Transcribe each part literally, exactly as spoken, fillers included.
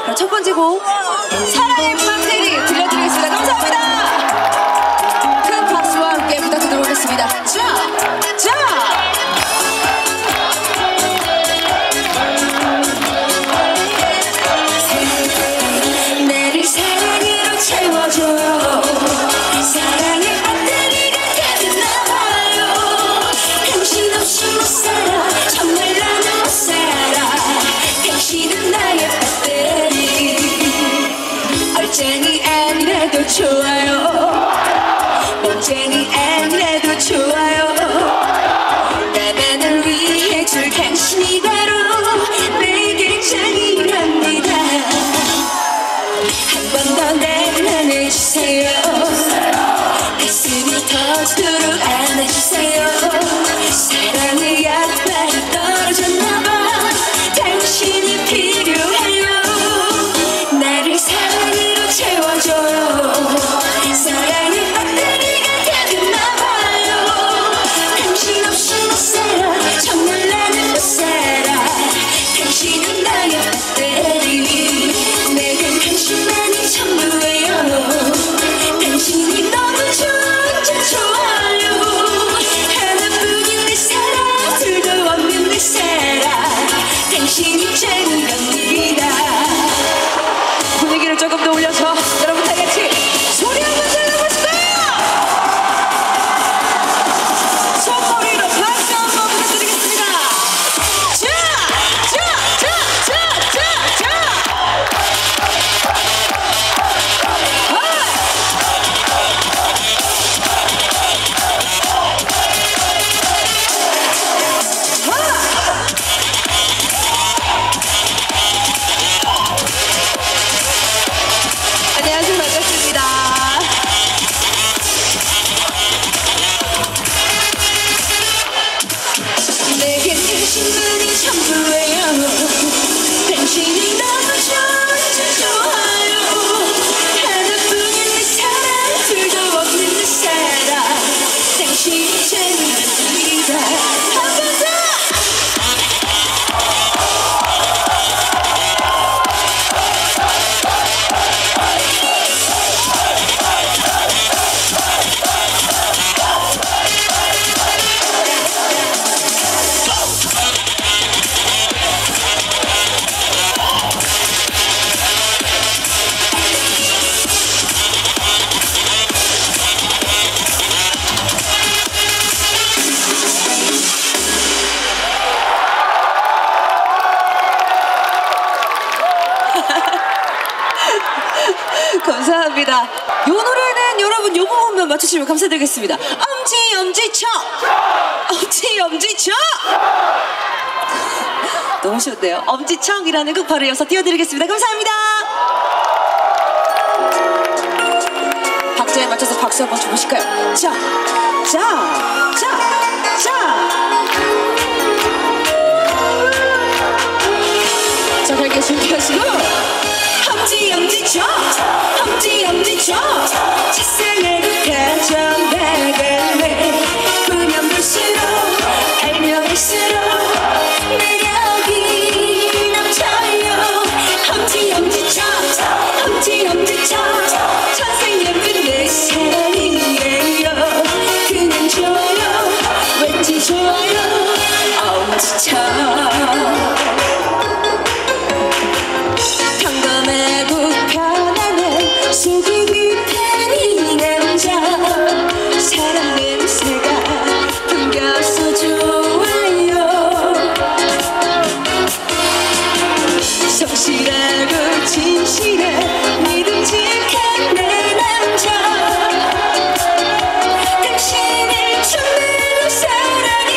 그럼 첫 번째 곡 사랑의 박대리 들려드리겠습니다. 감사합니다. 큰 박수와 함께 부탁드리도록 하겠습니다. 자, 자. 나를 사랑으로 채워줘요. 사랑의 배터리가 되었나봐요. 당신 없이 못 살아. 정말 나는 못 살아. 당신은 나의 배터리. 얼짱이 아니라도 좋아요. 멋쟁이 아니라도 좋아요. 나만을 위해 줄 당신이 바로 내게 짱이랍니다. 한 번 더 날 안아주세요. 가슴이 터지도록 안아주세요. 사랑의 약발이 떨어졌나봐. 당신이 필요해요. 나를 사랑으로 채워줘요. 사랑의 배터리가 되었나봐요. 당신 없이 못 살아. 정말 나는 못 살아. 당신은 나의 배터리. 내겐 당신만이 전부예요. 당신이 너무 좋은지 좋아요. 하나뿐인 내 사랑. 둘도 없는 내 사랑. 당신이 짱이랍니다. 분위기를 조금 더 올려서 여러분 다 같이 소리 한번 질러보실까요? 손머리로 박수 한번 부탁드리겠습니다. 자, 자, 자, 자, 자, 자. 안녕하세요, 반갑습니다. 내겐 당신만이 전부예요. 당신이 너무 좋은지 좋아요. 하나뿐인 내 사랑. 둘도 없는 내 사랑. 당신이 짱이랍니다. 한 번 더. 감사합니다. 요 노래는 여러분 요 부분만 맞추시면 감사드리겠습니다. 엄지 엄지척 엄지 엄지척. 너무 쉬웠대요. 엄지척이라는 곡 바로 이어서 띄워드리겠습니다. 감사합니다. 박자에 맞춰서 박수 한번 줘보실까요? 자, 자, 자, 자. 자, 갈게 준비하시고 엄지 엄지척 엄지 엄지척 세상으로 가져나갈래. 보면 볼수록 알면 알수록 매력이 넘쳐요. 엄지 엄지척 엄지 엄지척 천생연분 내 사랑이에요. 그냥 좋아요. 왠지 좋아요. 엄지척 평범하고 편안한 속이 급한 이 남자. 사랑 냄새가 풍겨서 좋아요. 성실하고 진실한 믿음직한 내 남자. 당신을 정말로 사랑해.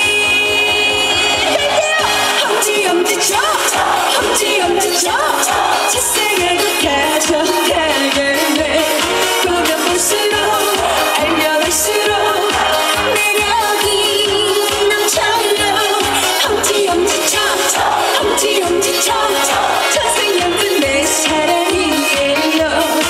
엄지 엄지척 엄지 엄지척 세상으로 가져가갈래. 보면 볼수록 알면 알수록 매력이 넘쳐요. 엄지 엄지척 엄지 엄지척 천생연분 내 사랑이에요.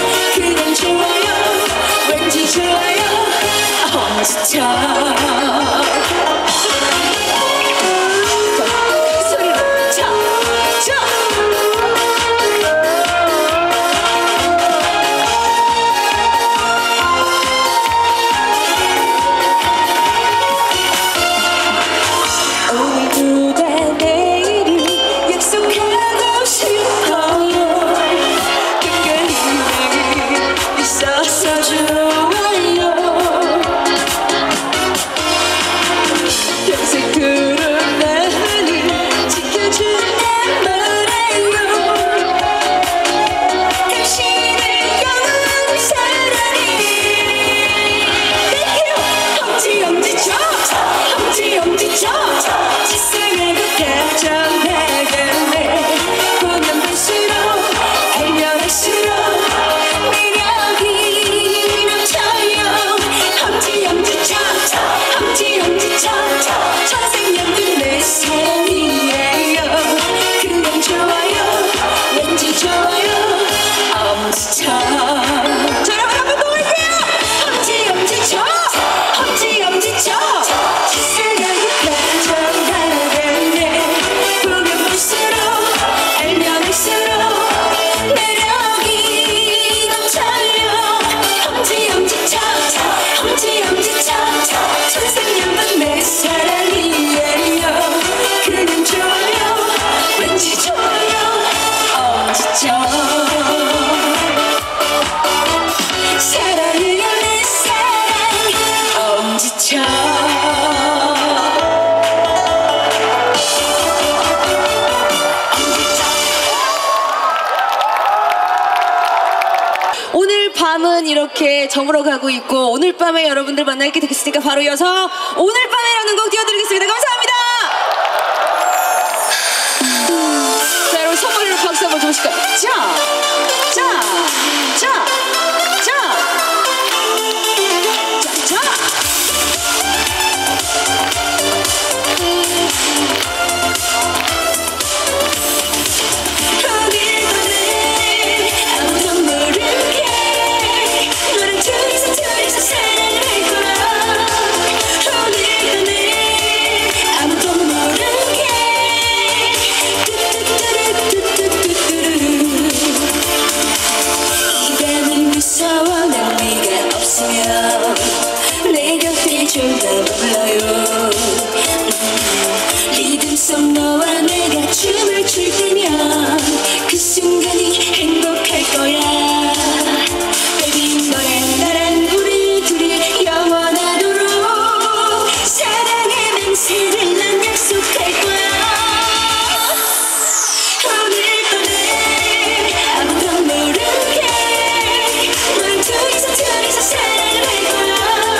밤은 이렇게 저물어 가고 있고 오늘 밤에 여러분들 만나게 되겠으니까 바로 이어서 오늘 밤에라는 곡 띄워드리겠습니다. 감사합니다. 자, 여러분 선물로 박수 한번 주실까요? 자, 자, 자, 자, 자, 자. 내 곁에 좀 더 불러요. 리듬 속 너와 내가 춤을 출 때면 그 순간이 행복할 거야. Baby 너랑 나랑 우리 둘이 영원하도록 사랑의 맹세를 난 약속할 거야. 오늘 밤에 아무도 모르게 너랑 둘이서 둘이서 사랑을 할 거야.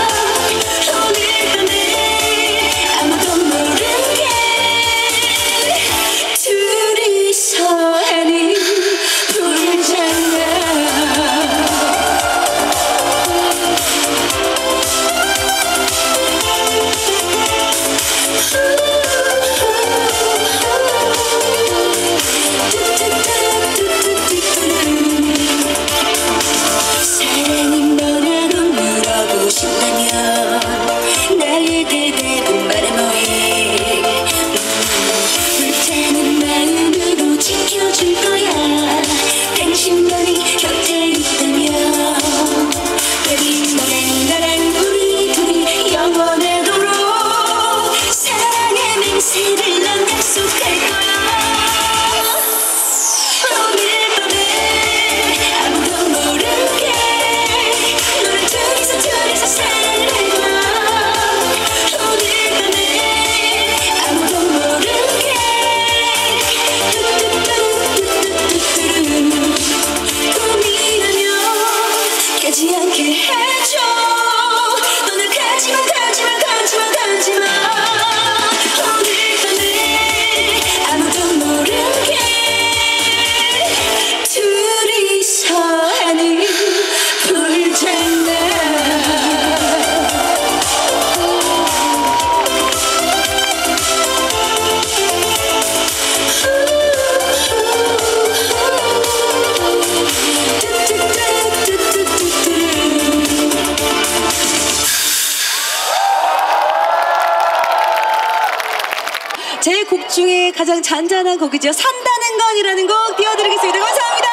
제 곡 중에 가장 잔잔한 곡이죠. 산다는 건이라는 곡 띄워드리겠습니다. 감사합니다.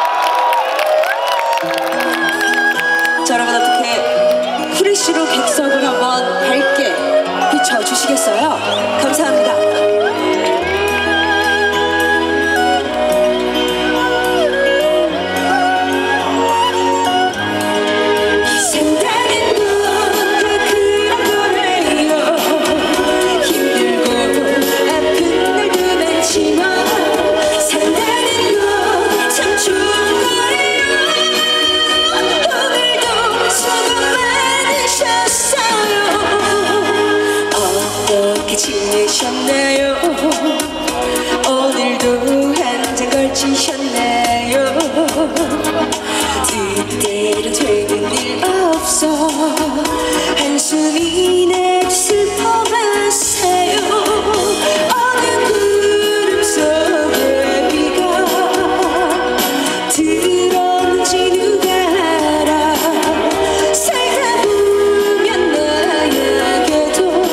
자, 여러분 어떻게 후레쉬로 객석을 한번 밝게 비춰주시겠어요? 감사합니다. 지내셨나요? 오늘도 한 잔 걸치셨나요? 뜻대로 되는 일 없어 한숨이나 슬퍼하세요. 어느 구름 속에 비가 들었는지 누가 알아. 살다 보면 나에게도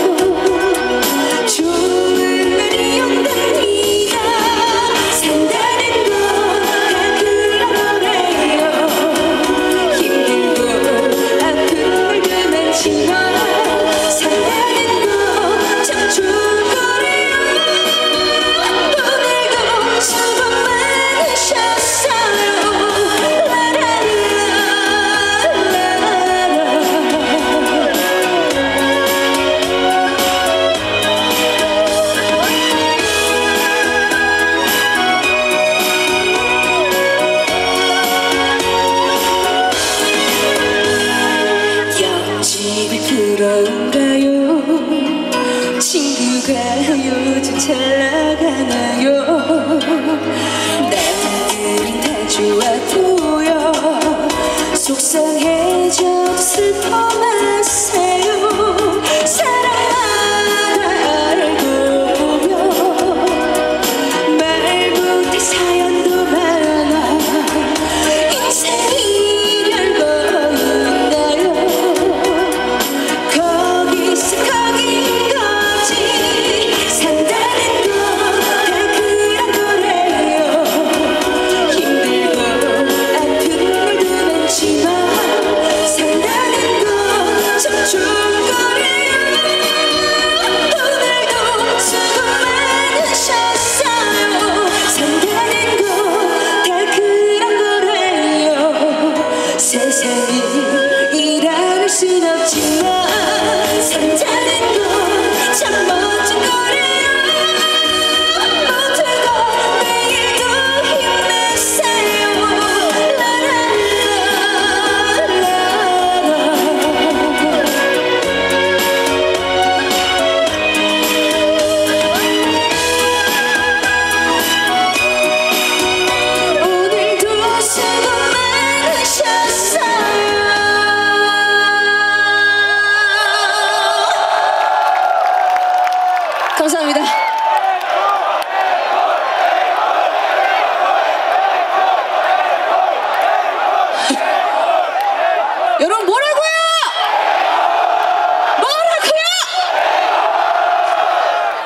좋은 날이 온답니다. 산다는 건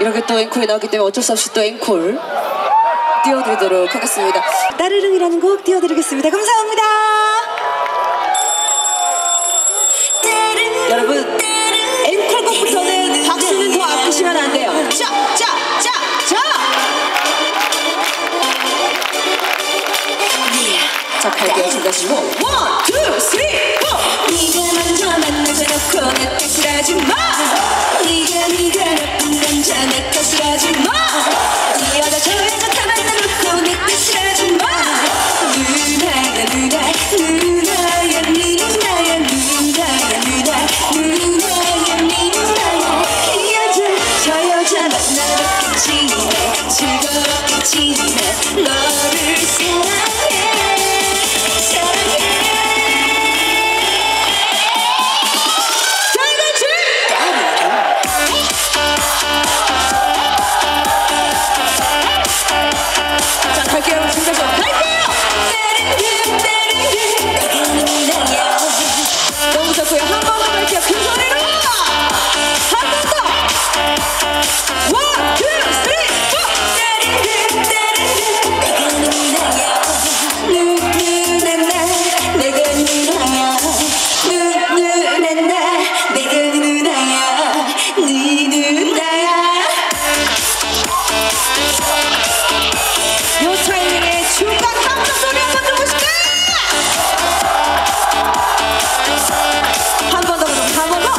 이렇게 또 앵콜이 나왔기 때문에 어쩔 수 없이 또 앵콜 띄워드리도록 하겠습니다. 따르릉이라는 곡 띄워드리겠습니다. 감사합니다. 여러분, 앵콜곡부터는 박수는 더 아프시면 안 돼요. 자, 자, 자, 자! 자, 갈게요. 준비하시고. 원, 투, 쓰리, 포! 네가 먼저 만나서 놓고 내 탓을 하지 마. 네가 네가 나쁜 남자 내 탓을 하지 마. 이 여자 저 여자 다 만나놓고 내 탓을 하지 마. 누나야 누나 누나야 네 누나야 누나야 누나 누나야 네 누나야. 이 여자 저 여자 만나봤겠지만 즐거웠겠지만 너를 사랑해 사랑해. 자, 갈게요. 준비하시고. 갈게요! 너무 좋고요. 한 번 더 갈게요. 큰 소리로! 한 번 더! 원, 투, 쓰리, 포! 요 타이밍에 중간 함성 소리 한번 들어보실까요? 한 번 더, 한 번 더.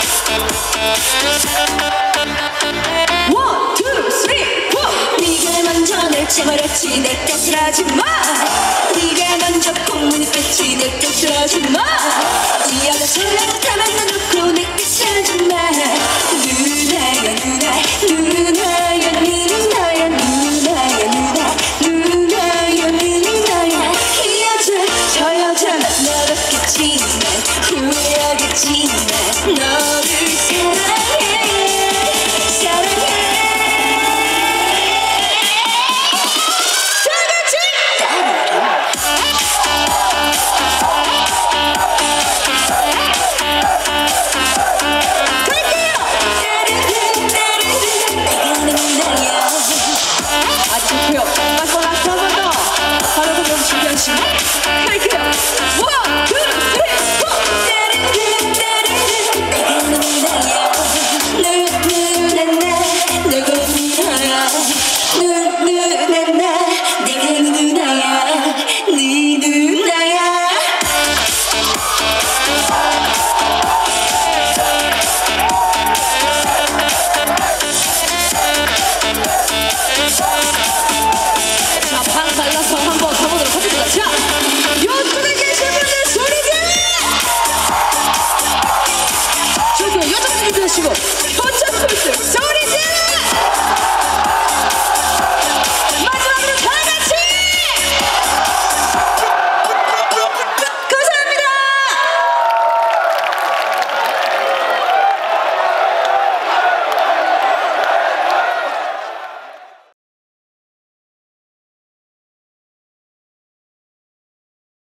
원, 투, 쓰리, 포. 네가 먼저 날 채버렸지 내 탓을 하지 마. 네가 먼저 콩문이 뺐지 내 탓을 하지 마. 이 여자 저 여자 다 만나놓고 내 탓을 하지 마. 누나야 누나 누나야 네